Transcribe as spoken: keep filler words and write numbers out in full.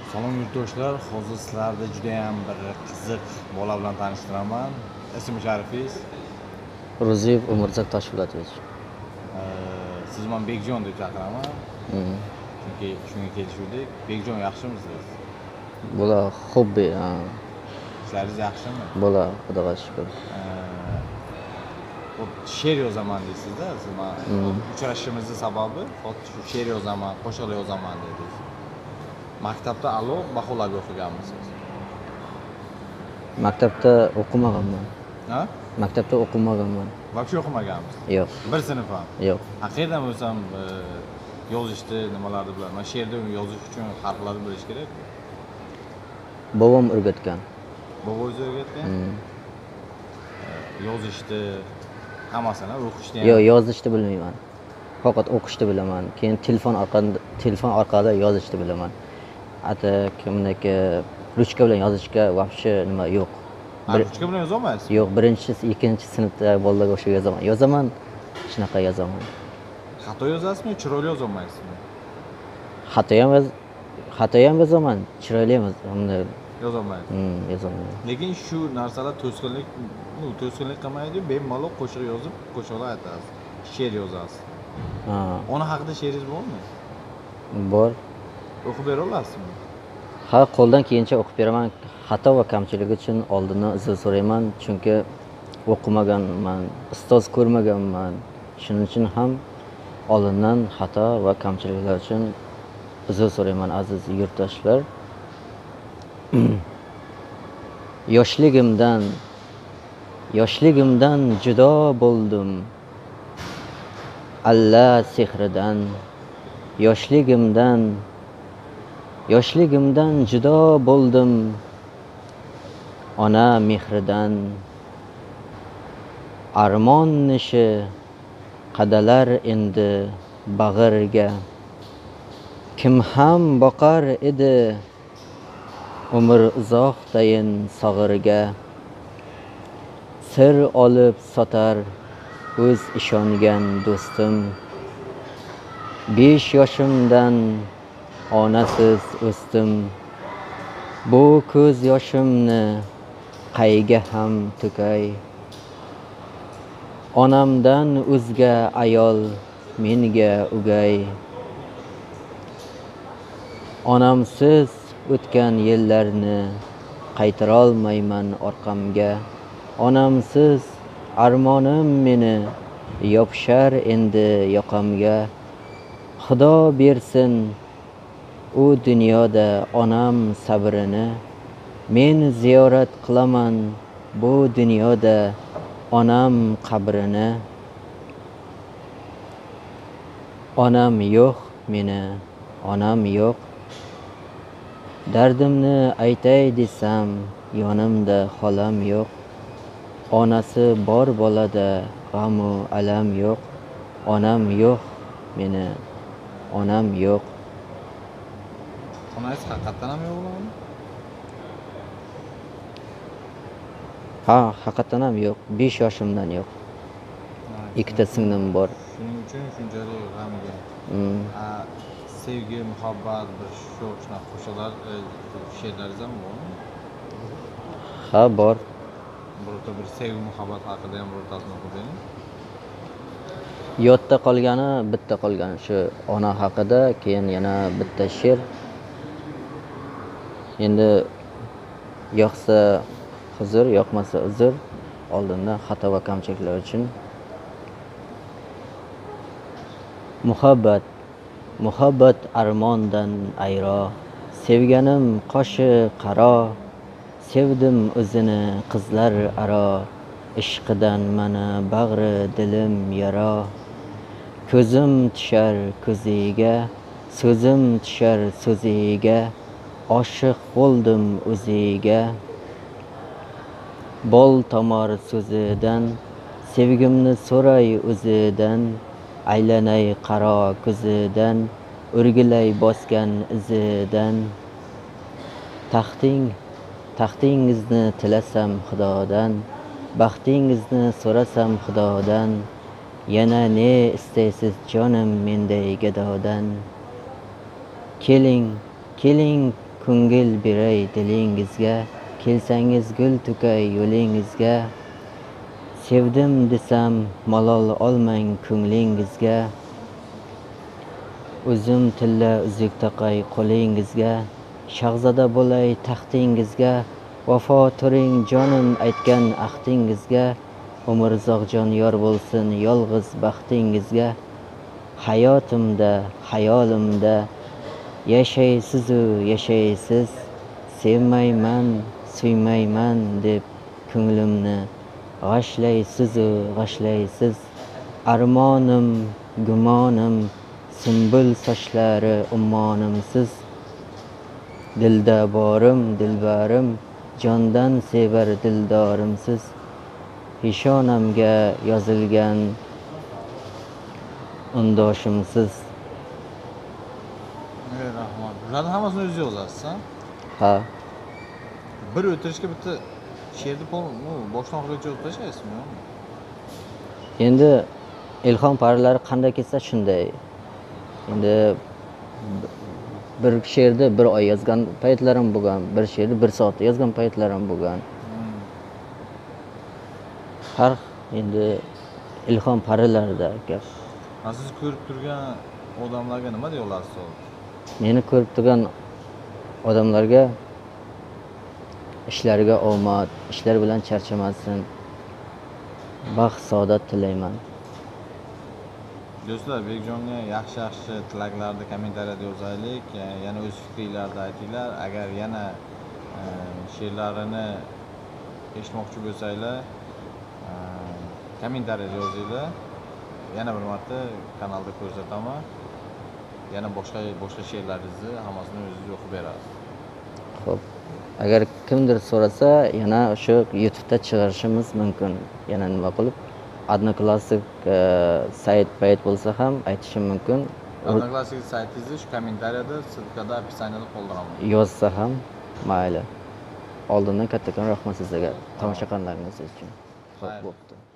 Salom yurtdoshlar, hozir sizlarni juda ham bir qiziq bola bilan tanishtiraman. Ismi sharifingiz? Ro'ziyev Umurzoq Toshpo'latovich. Siz men Bekjon deb chaqiraman. Hmm. Chunki shunga kelishuvdik. Bekjon yaxshimisiz? Bular hobbi, ha. Ishlaringiz yaxshimi? Bular Xudoga shukr. Bu she'r yozaman deysiz-da, siz men uchrashishimizning sababi shu she'r yozaman, qo'shiq yozaman dedingiz. Maktabda alo baholarga o'qiganmisiz? Maktabda o'qimaganman. Ha? Maktabda o'qimaganman. Вообще o'qimaganmisiz? Yo'q. Bir sinf ham? Yo'q. Qayerdan bo'lsam yozishni nimalarni bilaman. She'rda yozish uchun harflarni bilish kerak. Bobom o'rgatgan. Bobo'ngiz o'rgatgan? Yozishni hammasini, o'qishni ham. Yo'q, yozishni bilmayman. Faqat o'qishni bilaman. Keyin telefon orqali telefon orqali yozishni bilaman. Ata kimniki ruchka bilan yozishga вообще nima yo'q. Ruchka bilan yoza olmaysiz? Yo'q, birinchi, ikkinchi sinfda bolalarga o'sha yozaman. Yozaman, shunaqa yozaman. Xato yozasizmi, chiroyli yoza olmaysizmi? Xato ham yoz, xato ham yozaman, chiroyli ham yozaman. Yoza olmaysiz. Hmm, yozaman. Lekin shu narsalar to'sqinlik, nu, to'sqinlik qilmaydi, bemalol qo'shiq yozib, qo'shiqlar aytasiz. She'r yozasiz. Ha. Ona haqida she'ringiz bormi? Bor. O'qib bera olasizmi? Ha, qo'ldan kelgancha o'qib beraman. Xato va kamchiligi uchun oldindan uzr so'rayman, chunki o'qimaganman, ustoz ko'rmaganman. Shuning uchun ham oldindan xato va kamchiliklar uchun uzr so'rayman, aziz yurtdoshlar. Yoshligimdan yoshligimdan judo bo'ldim. Alla sehridan yoshligimdan yoshligimdan judo bo'ldim. Ona mehridan armon nishi qadalar endi bag'irga. Kim ham boqar edi umr uzoqdayin sag'irga. Sir olib sotar o'z ishongan do'stim. Besh yoshimdan onasiz o'sdim. Bu ko'z yoshimni qayga ham to'kay. Onamdan o'zga ayol menga o'gay. Onamsiz o'tgan yillarni qaytara olmayman orqamga. Onamsiz armonim meni yopishar endi yoqamga. Xudo bersin u dunyoda onam sabrini. Men ziyorat qilaman bu dunyoda onam qabrini. Onam yo'q meni, onam yo'q. Dardimni aytay desam, yonimda xolam yo'q. Onasi bor bolada g'am va alam yo'q. Onam yo'q meni, onam yo'q. Onangiz haqiqatan ham yo'qmi? Ha, haqiqatan ham yo'q. besh yoshimdan yo'q. Ikkita singlim bor. Shuning uchun shunchalik g'amga. Hmm. Sevgi, muhabbat, bir shu shunaqa qo'shiqlar, she'rlaringiz ham bormi? Ha, bor. Birorta bir sevgi, muhabbat haqida ham birortasini o'qib bering. Yodda qolgani, bitta qolgani shu ona haqida, keyin yana bitta she'r. Endi yoqsa huzur, yoqmasa uzr. Oldindan xato va kamchiliklar uchun. Muhabbat Muhabbat armondan ayro. Sevganim qoshi qaro. Sevdim o'zini qizlar aro. Ishqidan mana bag'ri dilim yaro. Ko'zim tushar ko'ziga, so'zim tushar so'ziga. Oshiq bo'ldim o'ziga. Bol tomar so'zidan, sevgimni so'ray o'zidan. Aylanay qaro ko'zidan, o'rgilay bosgan izidan. Taxting, taxtingizni tilasam Xudodan, baxtingizni so'rasam Xudodan. Yana ne istaysiz jonim menday gadodan. Keling, keling ko'ngil beray dilingizga, kelsangiz gul to'kay yo'lingizga. Sevdim desam malol olmang ko'nglingizga, o'zim tilla uzuk taqay qo'lingizga, shahzoda bo'lay taxtingizga, vafo turing jonim aytgan ahdingizga, umrzoq jon yor bo'lsin yolg'iz baxtingizga. Hayotimda hayolimda yashaysizu yashaysiz, sevmayman suymayman deb ko'nglimni g'ashlaysizu g'ashlaysiz. Armonim gumonim sumbul sochlari ummonimsiz, dilda borim dilbarim jondan sevar dildorimsiz. Peshonamga yozilgan undoshimsiz. Ey rahmat. Bularni hammasini o'zingiz yozasiz-a? Ha, Bir o'tirishga bitta she'rni pol- nu boshdan oxirigacha yozib tashlaysizmi? endi ilhom paralari qanday ketsa shunday. Endi b- bir she'rni bir oy yozgan paytlarim bo'lgan, bir she'rni bir soatda yozgan paytlarim bo'lgan. Hmm. Har endi ilhom paralarida gap. Ha, siz ko'rib turgan odamlarga nima deya olasiz hozir? Meni ko'rib turgan odamlarga ishlariga omad, ishlar bilan charchamasin, baxt saodat tilayman. Do'stlar, Bekjonga yaxshi-yaxshi tilaklarni kommentariyada yozaylik. Ya- Yana o'z fikringlarni aytinglar. Agar yana e, she'rlarini eshitmoqchi bo'lsanglar, e, kommentariyada yozinglar. Yana bir marta kanalda ko'rsataman. Yana boshqa boshqa she'rlaringizni hammasini o'zingiz o'qib berasiz. Xo'p. Agar kimdir so'rasa, yana o'sha YouTube'da chiqarishimiz mumkin. Yana nima qilib Odnoklassik sayt payt bo'lsa ham aytishim mumkin. Odnoklassik saytingizni shu kommentariyada, silkada, opisaniyada qoldiraman. Yozsa ham mayli. Oldindan kattakon rahmat sizlarga tomosha qilganingiz uchun. Xo'p, Xayr. bo'pti.